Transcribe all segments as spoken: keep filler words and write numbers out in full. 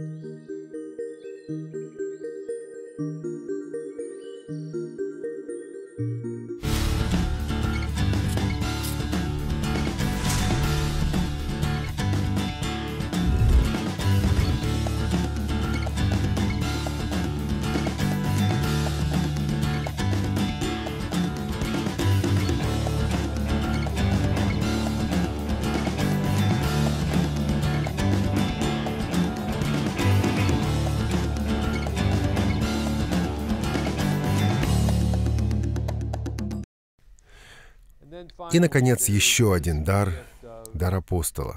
И, наконец, еще один дар — дар апостола.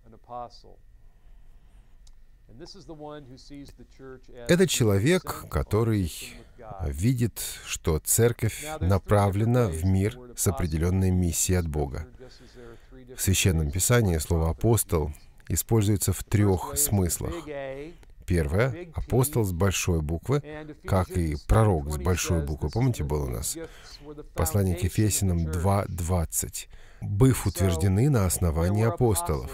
Это человек, который видит, что церковь направлена в мир с определенной миссией от Бога. В Священном Писании слово «апостол» используется в трех смыслах. Первое — апостол с большой буквы, как и пророк с большой буквы. Помните, был у нас? Послание к Ефесянам два двадцать. «Быв утверждены на основании апостолов».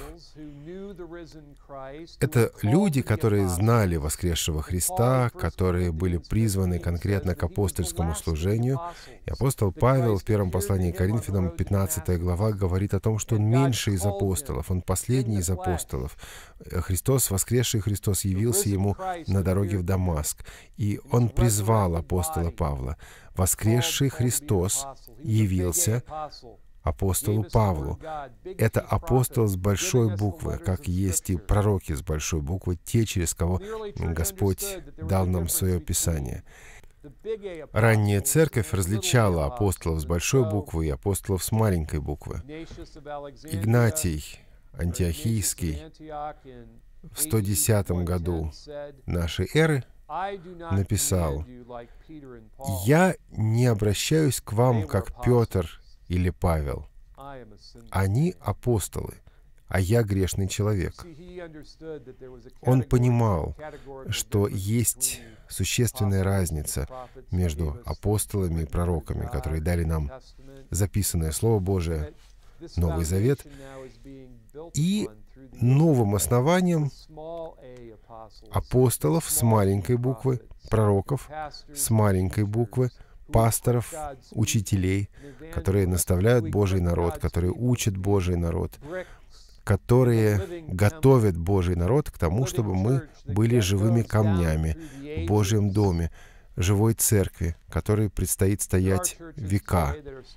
Это люди, которые знали воскресшего Христа, которые были призваны конкретно к апостольскому служению. И апостол Павел в первом послании к Коринфянам, пятнадцатая глава, говорит о том, что он меньший из апостолов, он последний из апостолов. Христос, воскресший Христос, явился ему на дороге в Дамаск, и он призвал апостола Павла. Воскресший Христос явился апостолу Павлу. Это апостол с большой буквы, как есть и пророки с большой буквы, те, через кого Господь дал нам свое Писание. Ранняя церковь различала апостолов с большой буквы и апостолов с маленькой буквы. Игнатий Антиохийский в сто десятом году нашей эры написал: «Я не обращаюсь к вам, как Петр или Павел. Они апостолы, а я грешный человек». Он понимал, что есть существенная разница между апостолами и пророками, которые дали нам записанное Слово Божие, Новый Завет, и новым основанием апостолов с маленькой буквы, пророков с маленькой буквы, пасторов, учителей, которые наставляют Божий народ, которые учат Божий народ, которые готовят Божий народ к тому, чтобы мы были живыми камнями в Божьем доме, живой церкви, которой предстоит стоять века.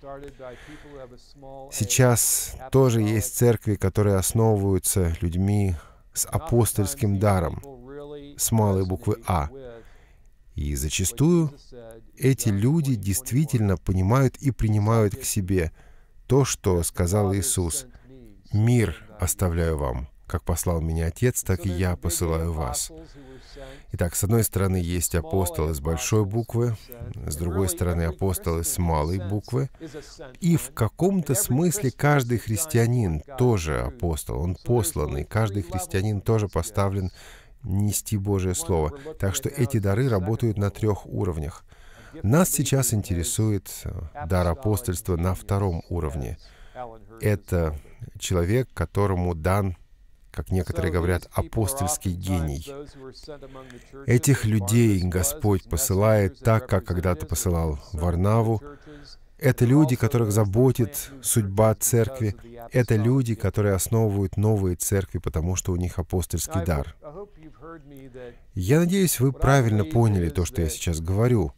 Сейчас тоже есть церкви, которые основываются людьми с апостольским даром, с малой буквы «А». И зачастую эти люди действительно понимают и принимают к себе то, что сказал Иисус: «Мир оставляю вам, как послал меня Отец, так и я посылаю вас». Итак, с одной стороны есть апостолы с большой буквы, с другой стороны апостолы с малой буквы. И в каком-то смысле каждый христианин тоже апостол, он посланный, каждый христианин тоже поставлен нести Божие Слово. Так что эти дары работают на трех уровнях. Нас сейчас интересует дар апостольства на втором уровне. Это человек, которому дан, как некоторые говорят, апостольский гений. Этих людей Господь посылает так, как когда-то посылал Варнаву. Это люди, которых заботит судьба церкви. Это люди, которые основывают новые церкви, потому что у них апостольский дар. Я надеюсь, вы правильно поняли то, что я сейчас говорю.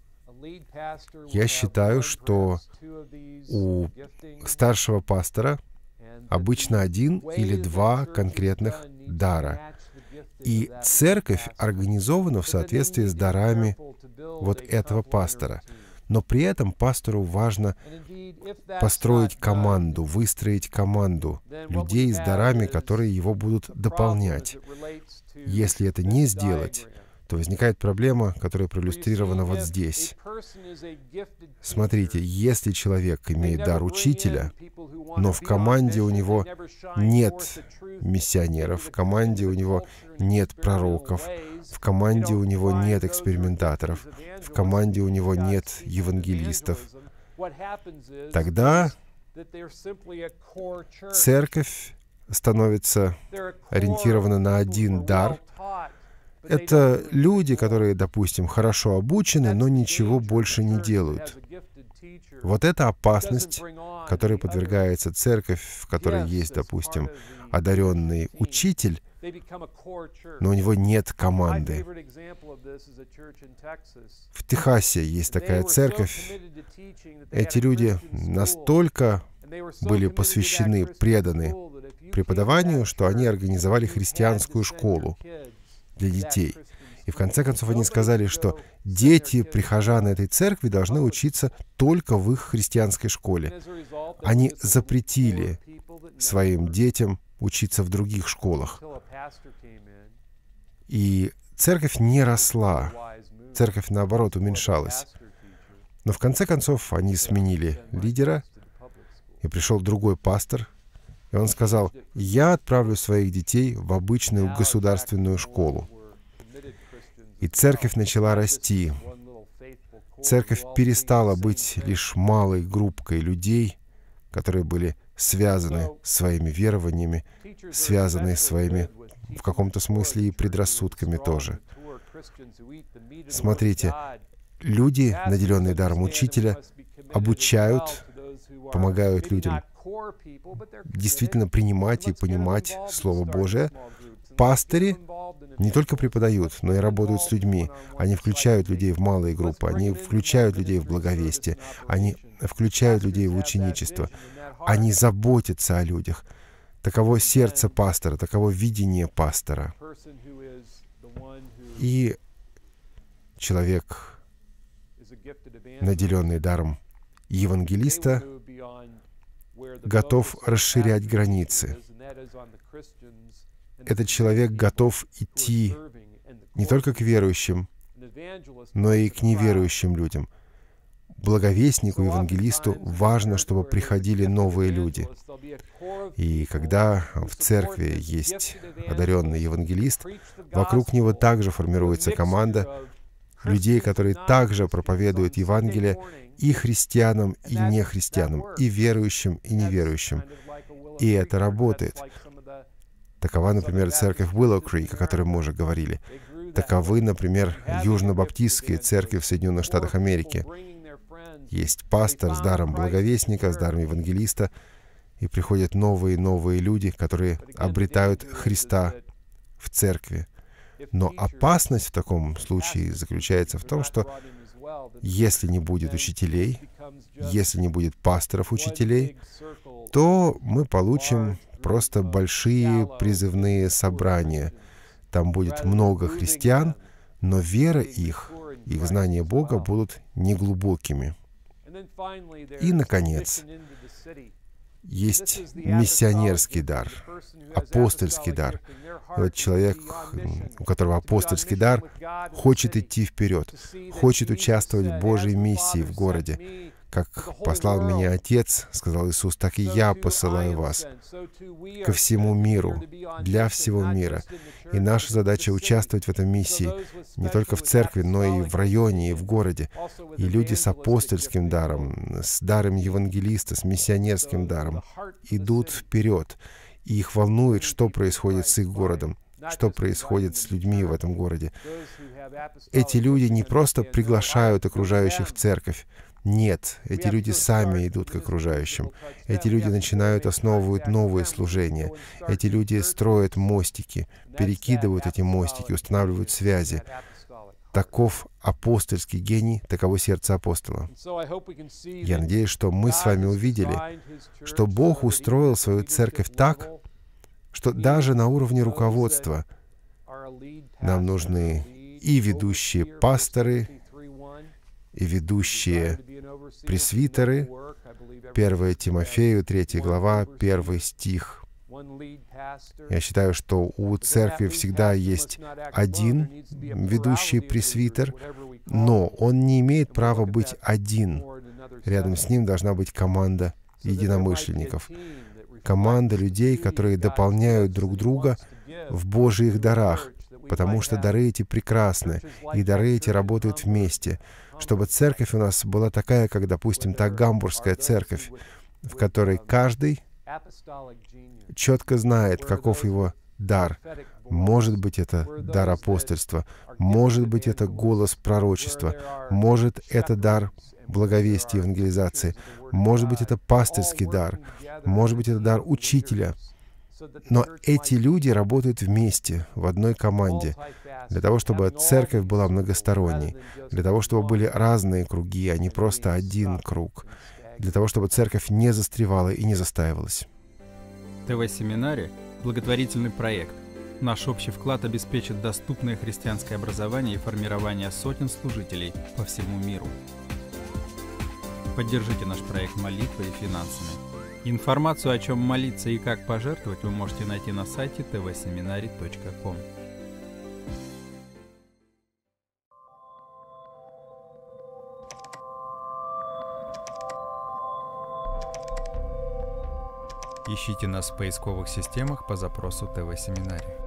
Я считаю, что у старшего пастора обычно один или два конкретных дара. И церковь организована в соответствии с дарами вот этого пастора. Но при этом пастору важно построить команду, выстроить команду людей с дарами, которые его будут дополнять. Если это не сделать, то возникает проблема, которая проиллюстрирована вот здесь. Смотрите, если человек имеет дар учителя, но в команде у него нет миссионеров, в команде у него нет пророков, в команде у него нет экспериментаторов, в команде у него нет евангелистов, тогда церковь становится ориентирована на один дар, Это люди, которые, допустим, хорошо обучены, но ничего больше не делают. Вот это опасность, которой подвергается церковь, в которой есть, допустим, одаренный учитель, но у него нет команды. В Техасе есть такая церковь. Эти люди настолько были посвящены, преданы преподаванию, что они организовали христианскую школу для детей. И в конце концов они сказали, что дети прихожан этой церкви должны учиться только в их христианской школе. Они запретили своим детям учиться в других школах. И церковь не росла. Церковь, наоборот, уменьшалась. Но в конце концов они сменили лидера, и пришел другой пастор, и он сказал: «Я отправлю своих детей в обычную государственную школу». И церковь начала расти. Церковь перестала быть лишь малой группкой людей, которые были связаны своими верованиями, связаны своими, в каком-то смысле, и предрассудками тоже. Смотрите, люди, наделенные даром учителя, обучают, помогают людям действительно принимать и понимать Слово Божие. Пастыри не только преподают, но и работают с людьми. Они включают людей в малые группы, они включают людей в благовестие, они включают людей в ученичество, они заботятся о людях. Таково сердце пастора, таково видение пастора. И человек, наделенный даром евангелиста, готов расширять границы. Этот человек готов идти не только к верующим, но и к неверующим людям. Благовестнику, евангелисту важно, чтобы приходили новые люди. И когда в церкви есть одаренный евангелист, вокруг него также формируется команда людей, которые также проповедуют Евангелие и христианам, и нехристианам, и верующим, и неверующим. И это работает. Такова, например, церковь Willow Creek, о которой мы уже говорили. Таковы, например, южно-баптистские церкви в Соединенных Штатах Америки. Есть пастор с даром благовестника, с даром евангелиста, и приходят новые и новые люди, которые обретают Христа в церкви. Но опасность в таком случае заключается в том, что если не будет учителей, если не будет пасторов-учителей, то мы получим просто большие призывные собрания. Там будет много христиан, но вера их, их знания Бога будут неглубокими. И, наконец, есть миссионерский дар, апостольский дар. Вот человек, у которого апостольский дар, хочет идти вперед, хочет участвовать в Божьей миссии в городе. Как послал меня Отец, сказал Иисус, так и я посылаю вас ко всему миру, для всего мира. И наша задача участвовать в этой миссии не только в церкви, но и в районе, и в городе. И люди с апостольским даром, с даром евангелиста, с миссионерским даром идут вперед. И их волнует, что происходит с их городом, что происходит с людьми в этом городе. Эти люди не просто приглашают окружающих в церковь. Нет, эти люди сами идут к окружающим. Эти люди начинают основывать новые служения. Эти люди строят мостики, перекидывают эти мостики, устанавливают связи. Таков апостольский гений, таково сердце апостола. Я надеюсь, что мы с вами увидели, что Бог устроил свою церковь так, что даже на уровне руководства нам нужны и ведущие пасторы, и ведущие пресвитеры. первое Тимофею, третья глава, первый стих. Я считаю, что у церкви всегда есть один ведущий пресвитер, но он не имеет права быть один. Рядом с ним должна быть команда единомышленников. Команда людей, которые дополняют друг друга в Божьих дарах, потому что дары эти прекрасны, и дары эти работают вместе. Чтобы церковь у нас была такая, как, допустим, та гамбургская церковь, в которой каждый четко знает, каков его дар. Может быть, это дар апостольства, может быть, это голос пророчества, может, это дар благовестия, евангелизации, может быть, это пастырский дар, может быть, это дар учителя. Но эти люди работают вместе, в одной команде, для того, чтобы церковь была многосторонней, для того, чтобы были разные круги, а не просто один круг, для того, чтобы церковь не застревала и не застаивалась. ТВ-семинари – благотворительный проект. Наш общий вклад обеспечит доступное христианское образование и формирование сотен служителей по всему миру. Поддержите наш проект молитвой и финансами. Информацию, о чем молиться и как пожертвовать, вы можете найти на сайте тэ вэ семинари точка ком. Ищите нас в поисковых системах по запросу тэ вэ-семинари.